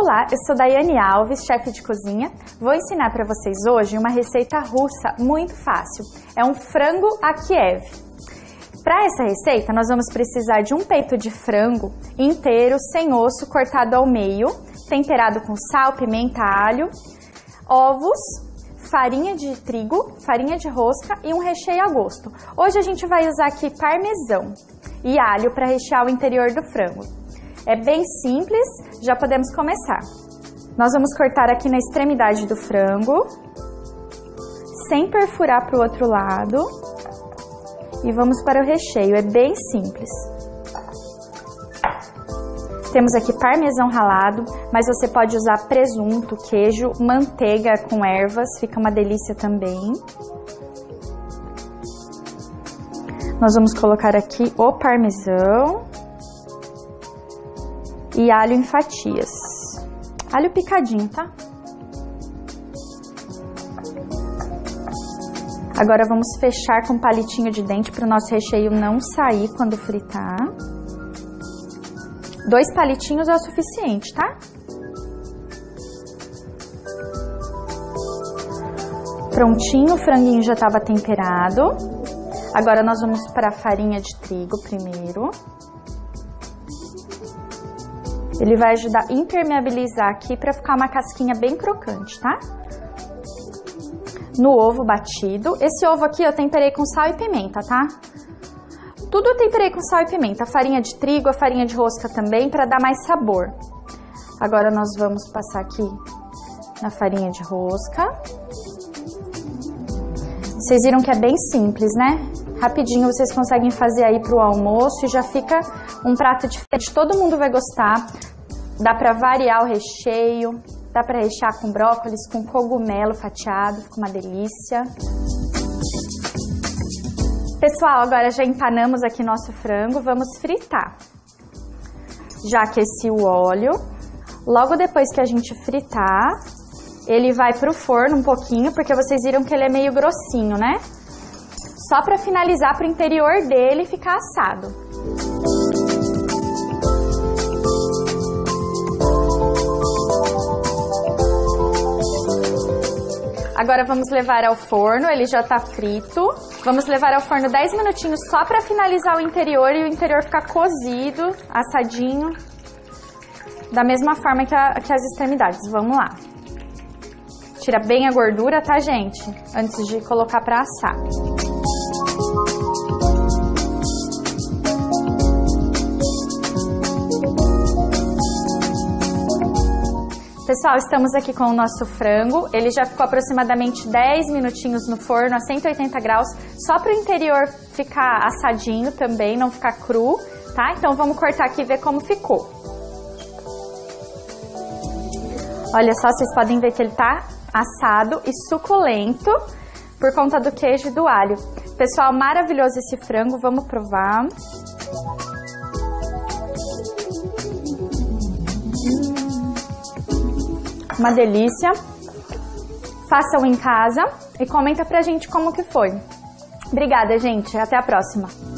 Olá, eu sou Daiane Alves, chefe de cozinha. Vou ensinar para vocês hoje uma receita russa muito fácil. É um frango à Kiev. Para essa receita, nós vamos precisar de um peito de frango inteiro, sem osso, cortado ao meio, temperado com sal, pimenta, alho, ovos, farinha de trigo, farinha de rosca e um recheio a gosto. Hoje a gente vai usar aqui parmesão e alho para rechear o interior do frango. É bem simples, já podemos começar. Nós vamos cortar aqui na extremidade do frango, sem perfurar para o outro lado. E vamos para o recheio, é bem simples. Temos aqui parmesão ralado, mas você pode usar presunto, queijo, manteiga com ervas, fica uma delícia também. Nós vamos colocar aqui o parmesão e alho em fatias. Alho picadinho, tá? Agora vamos fechar com palitinho de dente para o nosso recheio não sair quando fritar. 2 palitinhos é o suficiente, tá? Prontinho, o franguinho já estava temperado. Agora nós vamos para a farinha de trigo primeiro. Ele vai ajudar a impermeabilizar aqui para ficar uma casquinha bem crocante, tá? No ovo batido. Esse ovo aqui eu temperei com sal e pimenta, tá? Tudo eu temperei com sal e pimenta. A farinha de trigo, a farinha de rosca também, para dar mais sabor. Agora nós vamos passar aqui na farinha de rosca. Vocês viram que é bem simples, né? Rapidinho vocês conseguem fazer aí pro almoço e já fica um prato diferente. Todo mundo vai gostar. Dá pra variar o recheio. Dá pra rechear com brócolis, com cogumelo fatiado. Fica uma delícia. Pessoal, agora já empanamos aqui nosso frango. Vamos fritar. Já aqueci o óleo. Logo depois que a gente fritar, ele vai pro forno um pouquinho, porque vocês viram que ele é meio grossinho, né? Só para finalizar pro interior dele ficar assado. Agora vamos levar ao forno, ele já tá frito. Vamos levar ao forno 10 minutinhos só para finalizar o interior e o interior ficar cozido, assadinho, da mesma forma que as extremidades. Vamos lá. Tira bem a gordura, tá, gente? Antes de colocar para assar. Pessoal, estamos aqui com o nosso frango. Ele já ficou aproximadamente 10 minutinhos no forno a 180 graus, só para o interior ficar assadinho também, não ficar cru, tá? Então vamos cortar aqui e ver como ficou. Olha só, vocês podem ver que ele tá assado e suculento por conta do queijo e do alho. Pessoal, maravilhoso esse frango, vamos provar. Uma delícia. Façam em casa e comenta pra gente como que foi. Obrigada, gente. Até a próxima.